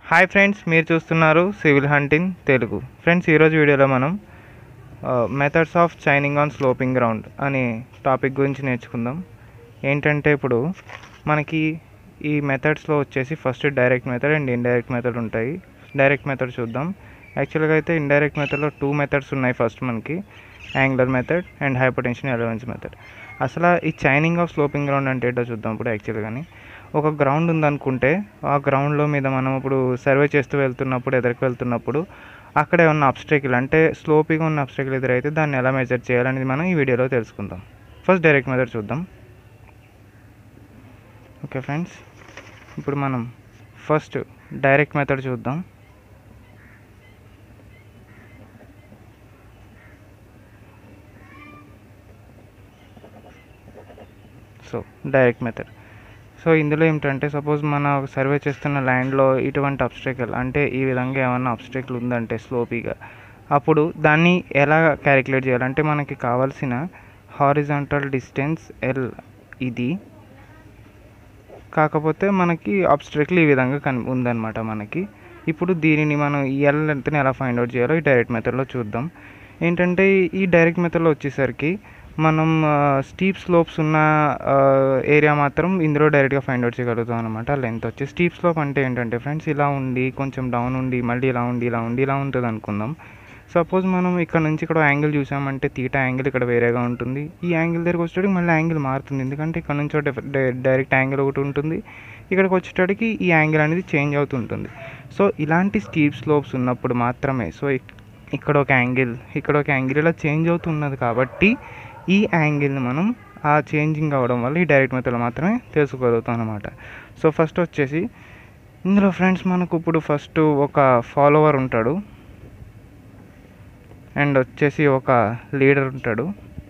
Hi friends, మీరు చూస్తున్నారు civil hunting Telugu. Friends, ఈరోజు వీడియోలో మనం methods of chaining on sloping ground అనే టాపిక్ గురించి నేర్చుకుందాం. ఏంటంటే ఇప్పుడు మనకి ఈ మెథడ్స్లో వచ్చేసి first direct method and indirect method ఉంటాయి. డైరెక్ట్ మెథడ్ చూద్దాం. యాక్చువల్గా అయితే ఇండైరెక్ట్ మెథడ్లో 2 మెథడ్స్ ఉన్నాయి. ఫస్ట్ మనకి angular method and hypotenusal allowance method. అసలు ఈ చైనింగ్ ఆఫ్ స్లోపింగ్ గ్రౌండ్ అంటే ఏంటో చూద్దాం. ఇప్పుడు యాక్చువల్గాని ఒక గ్రౌండ్ ఉందనుకుంటే ఆ గ్రౌండ్లో మీద మనం ఇప్పుడు సర్వే చేస్తూ వెళ్తున్నప్పుడు, ఎదురుకు వెళ్తున్నప్పుడు అక్కడే ఉన్న అబ్స్ట్రకిల్ అంటే స్లోపీగా ఉన్న అబ్స్ట్రకిల్ ఎదురైతే దాన్ని ఎలా మెజర్ చేయాలనేది మనం ఈ వీడియోలో తెలుసుకుందాం. ఫస్ట్ డైరెక్ట్ మెథడ్ చూద్దాం. ఓకే ఫ్రెండ్స్, ఇప్పుడు మనం ఫస్ట్ డైరెక్ట్ మెథడ్ చూద్దాం. So direct method. సో ఇందులో ఏమిటంటే సపోజ్ మన సర్వే చేస్తున్న ల్యాండ్లో ఇటువంటి అబ్స్ట్రకిల్ అంటే ఈ విధంగా ఏమన్నా అబ్స్ట్రకిల్ ఉందంటే స్లోపీగా, అప్పుడు దాన్ని ఎలా క్యాలిక్యులేట్ చేయాలంటే మనకి కావాల్సిన హారిజాంటల్ డిస్టెన్స్ ఎల్ ఇది, కాకపోతే మనకి అబ్స్ట్రకిల్ ఈ విధంగా ఉందన్నమాట మనకి. ఇప్పుడు దీనిని మనం ఈ ఎల్ లెంత్ని ఎలా ఫైండ్ అవుట్ చేయాలో ఈ డైరెక్ట్ మెథడ్లో చూద్దాం. ఏంటంటే ఈ డైరెక్ట్ మెథడ్లో వచ్చేసరికి మనం స్టీప్ స్లోప్స్ ఉన్న ఏరియా మాత్రం ఇందులో డైరెక్ట్గా ఫైండ్ అవుట్ చేయగలుగుతాం అనమాట. లెంత్ వచ్చి స్టీప్ స్లోప్ అంటే ఏంటంటే ఫ్రెండ్స్, ఇలా ఉండి కొంచెం డౌన్ ఉండి మళ్ళీ ఇలా ఉండి ఇలా ఉండి ఇలా ఉంటుంది అనుకుందాం. సపోజ్ మనం ఇక్కడ నుంచి ఇక్కడ యాంగిల్ చూసామంటే తీటా యాంగిల్ ఇక్కడ వేరేగా ఉంటుంది. ఈ యాంగిల్ దగ్గరికి వచ్చేటప్పటికి మళ్ళీ యాంగిల్ మారుతుంది, ఎందుకంటే ఇక్కడ నుంచి డైరెక్ట్ యాంగిల్ ఒకటి ఉంటుంది, ఇక్కడికి వచ్చేటప్పటికి ఈ యాంగిల్ అనేది చేంజ్ అవుతుంటుంది. సో ఇలాంటి స్టీప్ స్లోప్స్ ఉన్నప్పుడు మాత్రమే, సో ఇక్కడ ఒక యాంగిల్ ఇక్కడ ఒక యాంగిల్ ఇలా చేంజ్ అవుతున్నది కాబట్టి ఈ యాంగిల్ని మనం ఆ చేంజింగ్ అవ్వడం వల్ల ఈ డైరెక్ట్ మెథడ్లో మాత్రమే తెలుసుకోగలుగుతాం అనమాట. సో ఫస్ట్ వచ్చేసి ఇందులో ఫ్రెండ్స్ మనకు ఇప్పుడు ఫస్ట్ ఒక ఫాలోవర్ ఉంటాడు అండ్ వచ్చేసి ఒక లీడర్ ఉంటాడు.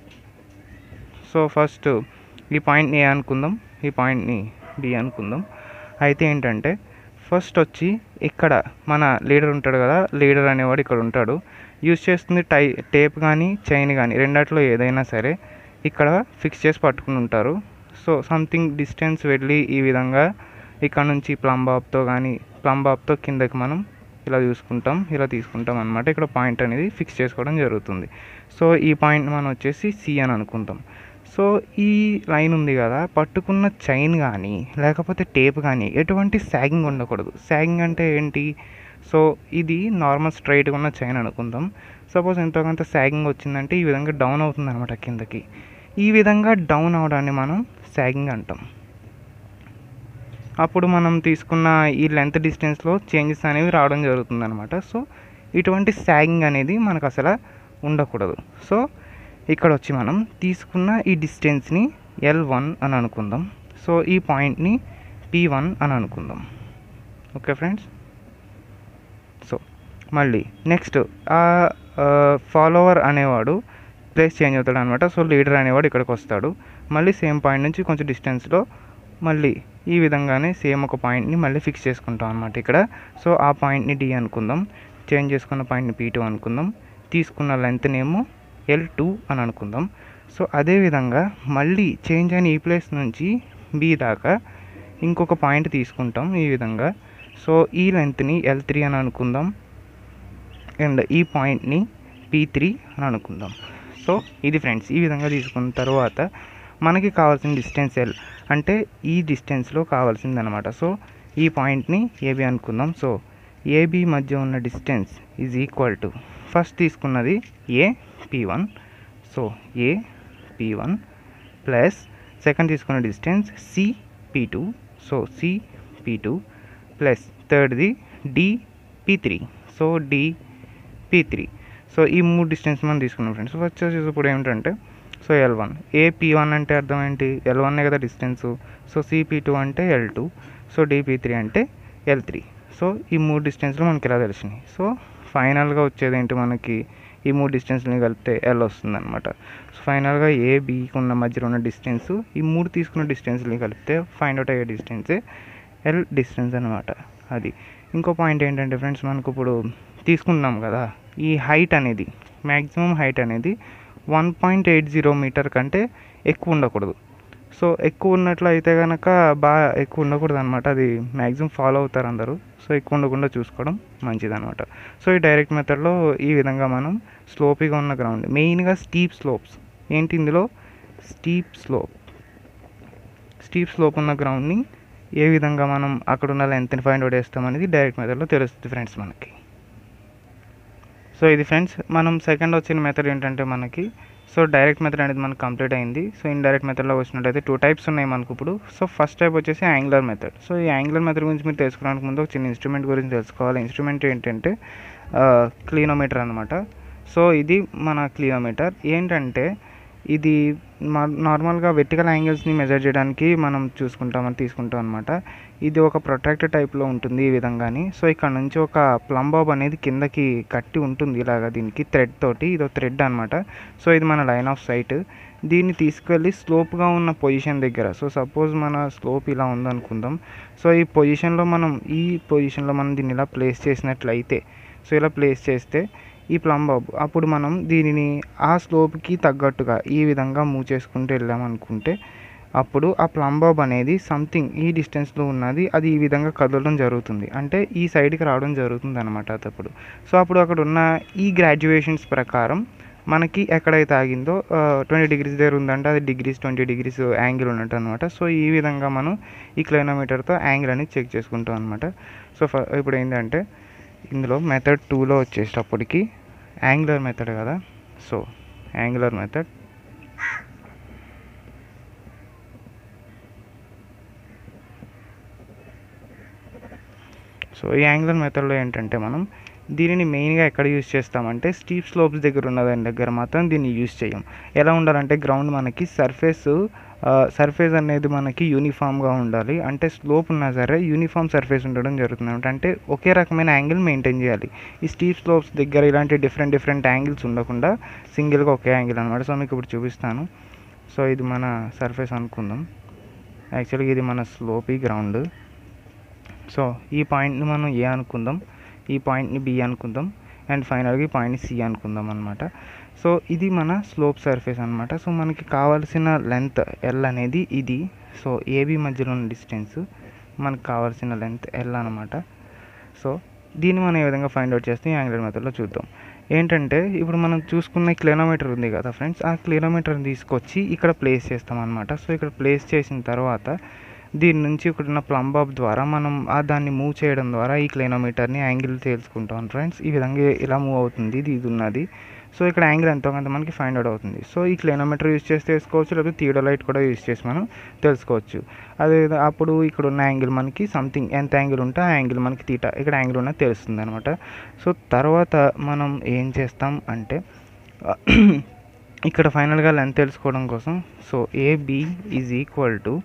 సో ఫస్ట్ ఈ పాయింట్ని ఏ అనుకుందాం, ఈ పాయింట్ని బి అనుకుందాం. అయితే ఏంటంటే ఫస్ట్ వచ్చి ఇక్కడ మన లీడర్ ఉంటాడు కదా, లీడర్ అనేవాడు ఇక్కడ ఉంటాడు. యూజ్ చేస్తుంది టేప్ కానీ చైన్ కానీ రెండాట్లో ఏదైనా సరే ఇక్కడ ఫిక్స్ చేసి పట్టుకుని ఉంటారు. సో సంథింగ్ డిస్టెన్స్ వెళ్ళి ఈ విధంగా ఇక్కడ నుంచి ప్లంబాబ్తో కిందకి మనం ఇలా చూసుకుంటాం, ఇలా తీసుకుంటాం అనమాట. ఇక్కడ పాయింట్ అనేది ఫిక్స్ చేసుకోవడం జరుగుతుంది. సో ఈ పాయింట్ మనం వచ్చేసి సి అని అనుకుంటాం. సో ఈ లైన్ ఉంది కదా, పట్టుకున్న చైన్ కానీ లేకపోతే టేప్ కానీ ఎటువంటి సాగింగ్ ఉండకూడదు. సాగింగ్ అంటే ఏంటి? సో ఇది నార్మల్ స్ట్రైట్గా ఉన్న చైన్ అనుకుందాం. సపోజ్ ఎంతో కొంత సాగింగ్ వచ్చిందంటే ఈ విధంగా డౌన్ అవుతుంది అనమాట కిందకి. ఈ విధంగా డౌన్ అవడాన్ని మనం సాగింగ్ అంటాం. అప్పుడు మనం తీసుకున్న ఈ లెంత్ డిస్టెన్స్లో చేంజెస్ అనేవి రావడం జరుగుతుంది అనమాట. సో ఇటువంటి సాగింగ్ అనేది మనకు అసలు ఉండకూడదు. సో ఇక్కడ వచ్చి మనం తీసుకున్న ఈ డిస్టెన్స్ని L1 అని అనుకుందాం. సో ఈ పాయింట్ని P1 అని అనుకుందాం. Okay friends. సో మళ్ళీ నెక్స్ట్ ఆ ఫాలోవర్ అనేవాడు ప్లేస్ చేంజ్ అవుతాడు అనమాట. సో లీడర్ అనేవాడు ఇక్కడికి వస్తాడు. మళ్ళీ సేమ్ పాయింట్ నుంచి కొంచెం డిస్టెన్స్లో మళ్ళీ ఈ విధంగానే సేమ్ ఒక పాయింట్ని మళ్ళీ ఫిక్స్ చేసుకుంటాం అనమాట ఇక్కడ. సో ఆ పాయింట్ని D అనుకుందాం, చేంజ్ చేసుకున్న పాయింట్ని P2 అనుకుందాం, తీసుకున్న లెంత్నేమో L2 అని అనుకుందాం. సో అదేవిధంగా మళ్ళీ చేంజ్ అయిన ఈ ప్లేస్ నుంచి B దాకా ఇంకొక పాయింట్ తీసుకుంటాం ఈ విధంగా. సో ఈ లెంత్ని L3 అని అనుకుందాం అండ్ ఈ పాయింట్ని P3 అని అనుకుందాం. సో ఇది ఫ్రెండ్స్, ఈ విధంగా తీసుకున్న తర్వాత మనకి కావాల్సిన డిస్టెన్స్ L అంటే ఈ డిస్టెన్స్లో కావాల్సింది అనమాట. సో ఈ పాయింట్ని AB అనుకుందాం. సో AB మధ్య ఉన్న distance is equal to first తీసుకున్నది P1. So P1 plus second తీసుకున్న distance P2. So P2 plus థర్డ్ది P3. So P3. సో ఈ 3 డిస్టెన్స్ మనం తీసుకున్నాం ఫ్రెండ్స్. ఫస్ట్ వచ్చేసి ఇప్పుడు ఏమిటంటే సో L1 P1 అంటే అర్థం ఏంటి? L1 కదా డిస్టెన్సు. సో P2 అంటే L2. సో P3 అంటే L3. సో ఈ 3 డిస్టెన్స్లు మనకి ఇలా తెలిసినాయి. సో ఫైనల్గా వచ్చేది ఏంటి, మనకి ఈ 3 డిస్టెన్స్ని కలిపితే L వస్తుంది అనమాట. సో ఫైనల్గా Bకి ఉన్న మధ్యలో ఉన్న డిస్టెన్స్ ఈ 3 తీసుకున్న డిస్టెన్స్ని కలిపితే ఫైండ్ అవుట్ అయ్యే డిస్టెన్సే L డిస్టెన్స్ అనమాట. అది ఇంకో పాయింట్ ఏంటంటే ఫ్రెండ్స్, మనకు ఇప్పుడు తీసుకున్నాం కదా, ఈ హైట్ అనేది మ్యాక్సిమం హైట్ అనేది 1.80 మీటర్ కంటే ఎక్కువ ఉండకూడదు. సో ఎక్కువ ఉన్నట్లు అయితే కనుక బాగా ఎక్కువ ఉండకూడదు అనమాట, అది మ్యాక్సిమం ఫాలో అవుతారు అందరూ. సో ఎక్కువ ఉండకుండా చూసుకోవడం మంచిదన్నమాట. సో ఈ డైరెక్ట్ మెథడ్లో ఈ విధంగా మనం స్లోపీగా ఉన్న గ్రౌండ్, మెయిన్గా స్టీప్ స్లోప్స్, ఏంటి ఇందులో స్టీప్ స్లోప్ ఉన్న గ్రౌండ్ని ఏ విధంగా మనం అక్కడ ఉన్న లెంత్ని ఫైండ్ అవుట్ చేస్తాం అనేది డైరెక్ట్ మెథడ్లో తెలుస్తుంది ఫ్రెండ్స్ మనకి. సో ఇది ఫ్రెండ్స్ మనం సెకండ్ వచ్చిన మెథడ్ ఏంటంటే మనకి, సో డైరెక్ట్ మెథడ్ అనేది మనకు కంప్లీట్ అయింది. సో ఇండైరెక్ట్ మెథడ్లో వచ్చినట్టయితే 2 టైప్స్ ఉన్నాయి మనకు ఇప్పుడు. సో ఫస్ట్ టైప్ వచ్చేసి యాంగులర్ మెథడ్. సో ఈ యాంగులర్ మెథడ్ గురించి మీరు తెలుసుకోవడానికి ముందు ఒక చిన్న ఇన్స్ట్రుమెంట్ గురించి తెలుసుకోవాలి. ఇన్స్ట్రుమెంట్ ఏంటంటే క్లినోమీటర్ అనమాట. సో ఇది మన క్లినోమీటర్. ఏంటంటే ఇది నార్మల్గా వెర్టికల్ యాంగిల్స్ని మెజర్ చేయడానికి మనం తీసుకుంటాం అనమాట. ఇది ఒక ప్రొట్రాక్టర్ టైప్లో ఉంటుంది ఈ విధంగాని. సో ఇక్కడ నుంచి ఒక ప్లంబాబ్ అనేది కిందకి కట్టి ఉంటుంది ఇలాగా, దీనికి థ్రెడ్ తోటి, ఇదో థ్రెడ్ అనమాట. సో ఇది మన లైన్ ఆఫ్ సైట్. దీన్ని తీసుకెళ్ళి స్లోప్గా ఉన్న పొజిషన్ దగ్గర, సో సపోజ్ మన స్లోప్ ఇలా ఉందనుకుందాం. సో ఈ పొజిషన్లో మనం దీన్ని ఇలా ప్లేస్ చేసినట్లయితే, సో ఇలా ప్లేస్ చేస్తే ఈ ప్లంబాబ్, అప్పుడు మనం దీనిని ఆ స్లోప్కి తగ్గట్టుగా ఈ విధంగా మూవ్ చేసుకుంటూ వెళ్ళామనుకుంటే అప్పుడు ఆ ప్లంబాబ్ అనేది సంథింగ్ ఈ డిస్టెన్స్లో ఉన్నది, అది ఈ విధంగా కదలడం జరుగుతుంది, అంటే ఈ సైడ్కి రావడం జరుగుతుంది అనమాట అప్పుడు. సో అప్పుడు అక్కడ ఉన్న ఈ గ్రాడ్యుయేషన్స్ ప్రకారం మనకి ఎక్కడైతే ఆగిందో 20 డిగ్రీస్ దగ్గర ఉందంటే అది 20 డిగ్రీస్ యాంగిల్ ఉన్నట్టు అనమాట. సో ఈ విధంగా మనం ఈ క్లినోమీటర్తో యాంగిల్ అనేది చెక్ చేసుకుంటాం అనమాట. సో ఇప్పుడు ఏంటంటే ఇందులో మెథడ్ 2లో వచ్చేటప్పటికి యాంగులర్ మెథడ్ కదా. సో యాంగులర్ మెథడ్, సో ఈ యాంగులర్ మెథడ్లో ఏంటంటే మనం దీనిని మెయిన్గా ఎక్కడ యూజ్ చేస్తామంటే స్టీప్ స్లోప్స్ దగ్గర ఉన్న దాని దగ్గర మాత్రం దీన్ని యూజ్ చేయం. ఎలా ఉండాలంటే గ్రౌండ్ మనకి సర్ఫేస్ అనేది మనకి యూనిఫామ్గా ఉండాలి, అంటే స్లోప్ ఉన్నా సరే యూనిఫామ్ సర్ఫేస్ ఉండడం జరుగుతుంది అంటే ఒకే రకమైన యాంగిల్ మెయింటైన్ చేయాలి. ఈ స్టీప్ స్లోప్స్ దగ్గర ఇలాంటి డిఫరెంట్ యాంగిల్స్ ఉండకుండా సింగిల్గా ఒకే యాంగిల్ అనమాట. సో మీకు ఇప్పుడు చూపిస్తాను. సో ఇది మన సర్ఫేస్ అనుకుందాం, యాక్చువల్గా ఇది మన స్లోపీ గ్రౌండ్. సో ఈ పాయింట్ని మనం ఏ అనుకుందాం, ఈ పాయింట్ని బి అనుకుందాం, అండ్ ఫైనల్గా ఈ పాయింట్ని సి అనుకుందాం అనమాట. సో ఇది మన స్లోప్ సర్ఫేస్ అనమాట. సో మనకి కావాల్సిన లెంత్ ఎల్ అనేది ఇది. సో ఏబి మధ్యలో ఉన్న డిస్టెన్స్ మనకు కావాల్సిన లెంత్ ఎల్ అనమాట. సో దీన్ని మనం ఏ విధంగా ఫైండ్ అవుట్ చేస్తే యాంగులర్ మెథడ్లో చూద్దాం. ఏంటంటే ఇప్పుడు మనం చూసుకున్న క్లినోమీటర్ ఉంది కదా ఫ్రెండ్స్, ఆ క్లినోమీటర్ని తీసుకొచ్చి ఇక్కడ ప్లేస్ చేస్తాం అనమాట. సో ఇక్కడ ప్లేస్ చేసిన తర్వాత దీని నుంచి ఇక్కడున్న ప్లంబాబ్ ద్వారా మనం దాన్ని మూవ్ చేయడం ద్వారా ఈ క్లినోమీటర్ని యాంగిల్ తెలుసుకుంటాం ఫ్రెండ్స్. ఈ విధంగా ఇలా మూవ్ అవుతుంది, ఇది ఉన్నది. సో ఇక్కడ యాంగిల్ ఎంతో కొంత మనకి ఫైండ్ అవుట్ అవుతుంది. సో ఈ క్లినోమీటర్ యూజ్ చేసి తెలుసుకోవచ్చు, లేకపోతే థియోడోలైట్ కూడా యూజ్ చేసి మనం తెలుసుకోవచ్చు. అదే అప్పుడు ఇక్కడ ఉన్న యాంగిల్ మనకి సంథింగ్ ఎంత యాంగిల్ ఉంటే ఆ యాంగిల్ మనకి తీటా, ఇక్కడ యాంగిల్ ఉన్నది తెలుస్తుంది అనమాట. సో తర్వాత మనం ఏం చేస్తాం అంటే ఇక్కడ ఫైనల్గా లెంత్ తెలుసుకోవడం కోసం, so AB is equal to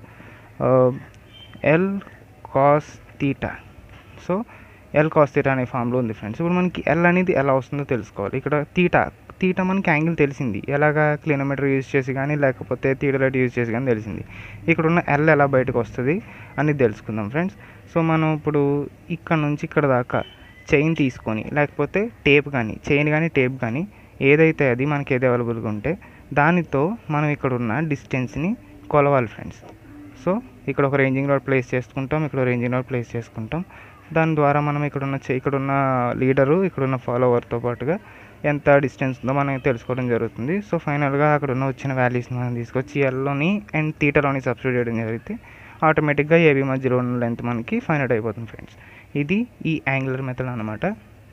L cos theta. So L cos theta అనే ఫామ్లో ఉంది ఫ్రెండ్స్. ఇప్పుడు మనకి ఎల్ అనేది ఎలా వస్తుందో తెలుసుకోవాలి. ఇక్కడ తీటా మనకి యాంగిల్ తెలిసింది, ఎలాగా క్లినోమీటర్ యూజ్ చేసి కానీ లేకపోతే థియోడోలైట్ యూజ్ చేసి కానీ తెలిసింది. ఇక్కడ ఉన్న ఎల్ ఎలా బయటకు వస్తుంది అని తెలుసుకుందాం ఫ్రెండ్స్. సో మనం ఇప్పుడు ఇక్కడ నుంచి ఇక్కడ దాకా చైన్ తీసుకొని, లేకపోతే టేప్ కానీ, చైన్ కానీ టేప్ కానీ ఏదైతే అది మనకి ఏది అవైలబుల్గా ఉంటే దానితో మనం ఇక్కడ ఉన్న డిస్టెన్స్ని కొలవాలి ఫ్రెండ్స్. సో ఇక్కడ ఒక రేంజింగ్ రాడ్ ప్లేస్ చేసుకుంటాం, ఇక్కడ రేంజింగ్ రాడ్ ప్లేస్ చేసుకుంటాం. దాని ద్వారా మనం ఇక్కడున్న లీడరు, ఇక్కడున్న ఫాలోవర్తో పాటుగా ఎంత డిస్టెన్స్ ఉందో మనం తెలుసుకోవడం జరుగుతుంది. సో ఫైనల్గా అక్కడ వచ్చిన వాల్యూస్ని మనం తీసుకొచ్చి ఎల్లోని అండ్ తీటాలోని సబ్స్టిట్యూట్ చేయడం జరిగితే ఆటోమేటిక్గా ఏబీ మధ్యలో ఉన్న లెంత్ మనకి ఫైండ్ అవుట్ అయిపోతుంది ఫ్రెండ్స్. ఇది ఈ యాంగులర్ మెథడ్ అనమాట.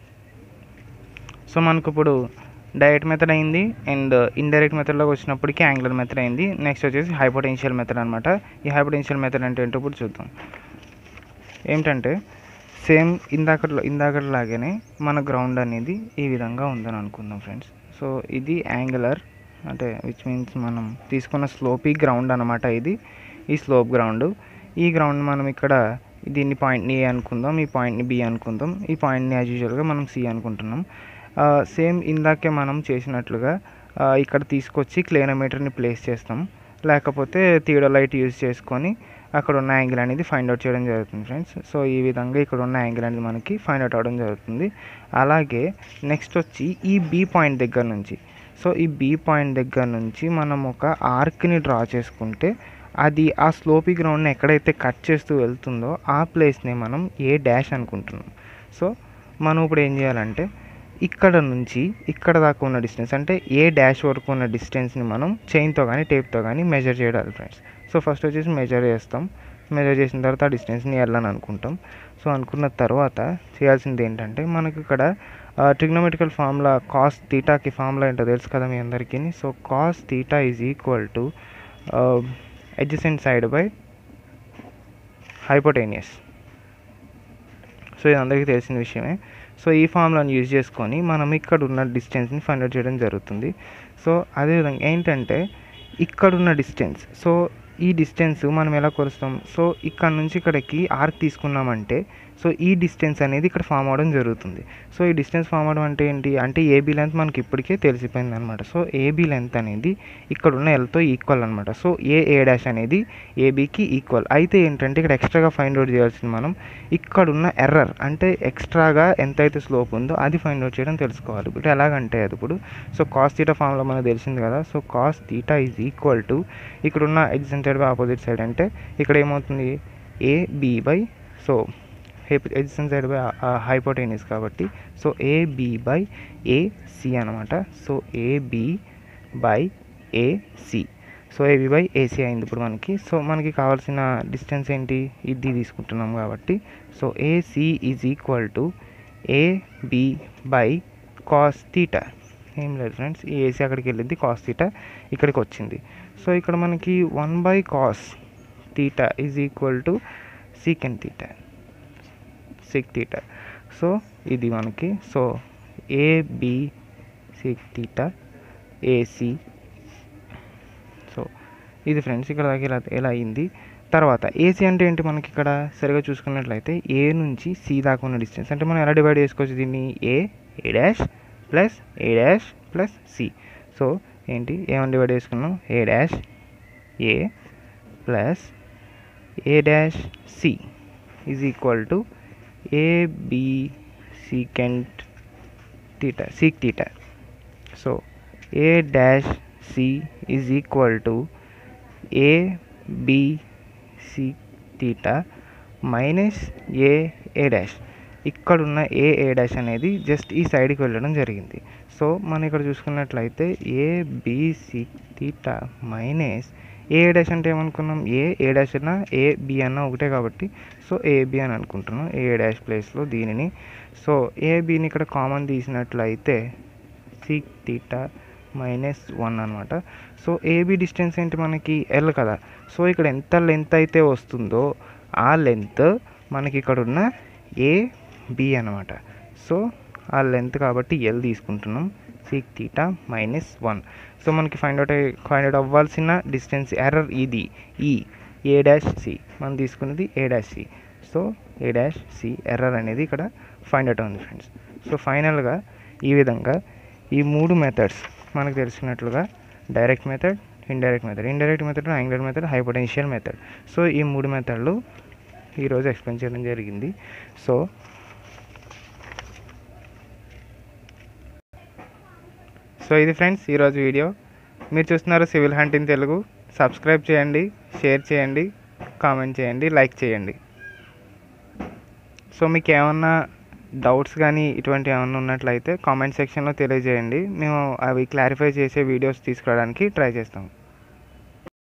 సో మనకు ఇప్పుడు డైరెక్ట్ మెథడ్ అయింది అండ్ ఇండైరెక్ట్ మెథడ్లోకి వచ్చినప్పటికీ యాంగులర్ మెథడ్ అయింది. నెక్స్ట్ వచ్చేసి హైపోటెన్షియల్ మెథడ్ అనమాట. ఈ హైపోటెన్షియల్ మెథడ్ అంటే ఏంటో ఇప్పుడు చూద్దాం. ఏంటంటే సేమ్ ఇందాకట్లాగానే మన గ్రౌండ్ అనేది ఈ విధంగా ఉందని అనుకుందాం ఫ్రెండ్స్. సో ఇది యాంగులర్ అంటే విచ్ మీన్స్ మనం తీసుకున్న స్లోపీ గ్రౌండ్ అనమాట. ఇది ఈ స్లోప్ గ్రౌండ్. ఈ గ్రౌండ్ మనం ఇక్కడ దీన్ని పాయింట్ని ఏ అనుకుందాం, ఈ పాయింట్ని బి అనుకుందాం, ఈ పాయింట్ని యాజ్ యూజువల్గా మనం సి అనుకుంటున్నాం. సేమ్ ఇందాకే మనం చేసినట్లుగా ఇక్కడ తీసుకొచ్చి క్లినోమీటర్ని ప్లేస్ చేస్తాం, లేకపోతే థియోడోలైట్ యూజ్ చేసుకొని అక్కడ ఉన్న యాంగిల్ అనేది ఫైండ్ అవుట్ చేయడం జరుగుతుంది ఫ్రెండ్స్. సో ఈ విధంగా ఇక్కడ ఉన్న యాంగిల్ అనేది మనకి ఫైండ్ అవుట్ అవ్వడం జరుగుతుంది. అలాగే నెక్స్ట్ వచ్చి ఈ బి పాయింట్ దగ్గర నుంచి, సో ఈ బి పాయింట్ దగ్గర నుంచి మనం ఒక ఆర్క్ని డ్రా చేసుకుంటే అది ఆ స్లోపీ గ్రౌండ్ని ఎక్కడైతే కట్ చేస్తూ వెళ్తుందో ఆ ప్లేస్ని మనం ఏ డాష్ అనుకుంటున్నాం. సో మనం ఇప్పుడు ఏం చేయాలంటే ఇక్కడ నుంచి ఇక్కడ దాకా ఉన్న డిస్టెన్స్ అంటే ఏ డాష్ వరకు ఉన్న డిస్టెన్స్ని మనం చైన్తో కానీ టేప్తో కానీ మెజర్ చేయాలి ఫ్రెండ్స్. సో ఫస్ట్ వచ్చేసి మెజర్ చేస్తాం. మెజర్ చేసిన తర్వాత ఆ డిస్టెన్స్ని ఎల్ అని అనుకుంటాం. సో అనుకున్న తర్వాత చేయాల్సింది ఏంటంటే మనకి ఇక్కడ ట్రిగ్నోమెట్రికల్ ఫార్ములా కాస్ థీటాకి ఫార్ములా ఏంటో తెలుసు కదా మీ అందరికీ. So cos theta is equal to adjacent side by hypotenuse. So ఇది అందరికీ తెలిసిన విషయమే. సో ఈ ఫార్ములాని యూజ్ చేసుకొని మనం ఇక్కడ ఉన్న డిస్టెన్స్ని ఫైండ్ అవుట్ చేయడం జరుగుతుంది. సో అదేవిధంగా ఏంటంటే ఇక్కడున్న డిస్టెన్స్, సో ఈ డిస్టెన్స్ మనం ఎలా కొలుస్తాం, సో ఇక్కడ నుంచి ఇక్కడికి ఆర్క్ తీసుకున్నామంటే సో ఈ డిస్టెన్స్ అనేది ఇక్కడ ఫామ్ అవడం జరుగుతుంది. సో ఈ డిస్టెన్స్ ఫామ్ అవడం అంటే ఏంటి అంటే ఏబీ లెంత్ మనకి ఇప్పటికే తెలిసిపోయింది అనమాట. సో ఏబీ లెంత్ అనేది ఇక్కడున్న ఎల్తో ఈక్వల్ అనమాట. సో ఏ డాష్ అనేది ఏబీకి ఈక్వల్. అయితే ఏంటంటే ఇక్కడ ఎక్స్ట్రాగా ఫైండ్ అవుట్ చేయాల్సింది మనం ఇక్కడున్న ఎర్రర్ అంటే ఎక్స్ట్రాగా ఎంతైతే స్లోప్ ఉందో అది ఫైండ్ అవుట్ చేయడం తెలుసుకోవాలి. ఇప్పుడు ఎలాగంటే అది ఇప్పుడు సో కాస్ థీటా ఫార్ములా మనకు తెలిసింది కదా. So cos theta is equal to ఇక్కడున్న adjacent side by opposite side అంటే ఇక్కడ ఏమవుతుంది AB by so adjacent side by hypotenuse కాబట్టి సో ఏబీ బై ఏసీ అనమాట. So AB by AC. So AB by AC అయింది ఇప్పుడు మనకి. సో మనకి కావాల్సిన డిస్టెన్స్ ఏంటి ఇది తీసుకుంటున్నాం కాబట్టి so AC is equal to AB by cos theta. ఏం లేదు ఫ్రెండ్స్, ఈ ఏసీ అక్కడికి వెళ్ళింది, కాస్ థీటా ఇక్కడికి వచ్చింది. సో ఇక్కడ మనకి 1 by cos theta is equal to secant theta, sec theta. So ఇది మనకి so AB sec theta AC. So ఇది ఫ్రెండ్స్ ఇక్కడ దాకా ఎలా అయింది. తర్వాత ఏసీ అంటే ఏంటి మనకి ఇక్కడ సరిగా చూసుకున్నట్లయితే ఏ నుంచి సి దాకా ఉన్న డిస్టెన్స్ అంటే మనం ఎలా డివైడ్ చేసుకోవచ్చు దీన్ని A dash plus A dash plus C. So ఏంటి ఏమని డివైడ్ చేసుకున్నాం A dash A plus A dash C is equal to AB secant theta sec theta. So A dash C is equal to AB sec theta minus A dash. ఇక్కడున్న A dash అనేది just ఈ సైడ్కి వెళ్ళడం జరిగింది. So మనం ఇక్కడ చూసుకున్నట్లయితే AB sec theta minus A dash అంటే ఏమనుకున్నాం ఏ డాష్ అన్నా ఏబి అన్నా ఒకటే కాబట్టి సో ఏబి అని అనుకుంటున్నాం ఏ డాష్ ప్లేస్లో దీనిని. సో ఏబిని ఇక్కడ కామన్ తీసినట్లయితే సీక్ థీటా -1 అనమాట. సో ఏబి డిస్టెన్స్ ఏంటి మనకి ఎల్ కదా. సో ఇక్కడ ఎంత లెంత్ అయితే వస్తుందో ఆ లెంత్ మనకి ఇక్కడ ఉన్న ఏబి అనమాట. సో ఆ లెంత్ కాబట్టి ఎల్ తీసుకుంటున్నాం సీక్ థీటా -1. సో మనకి ఫైండ్ అవుట్ అవ్వాల్సిన డిస్టెన్స్ ఎర్రర్ ఇది ఈ ఏ డాష్ సి మనం తీసుకున్నది A dash C. So A dash C error అనేది ఇక్కడ ఫైండ్ అవుట్ ఉంది ఫ్రెండ్స్. సో ఫైనల్గా ఈ విధంగా ఈ 3 మెథడ్స్ మనకు తెలిసినట్లుగా direct method, indirect method, angular method, hypotenusal method. So ఈ 3 మెథడ్లు ఈరోజు ఎక్స్ప్లెయిన్ చేయడం జరిగింది. సో ఇది ఫ్రెండ్స్ ఈరోజు వీడియో. మీరు చూస్తున్నారు civil hunt in Telugu. Subscribe చేయండి, షేర్ చేయండి, కామెంట్ చేయండి, లైక్ చేయండి. సో మీకు ఏమన్నా డౌట్స్ కానీ ఇటువంటి ఏమన్నా ఉన్నట్లయితే కామెంట్ సెక్షన్లో తెలియజేయండి. మేము అవి క్లారిఫై చేసే వీడియోస్ తీసుకురావడానికి ట్రై చేస్తాము.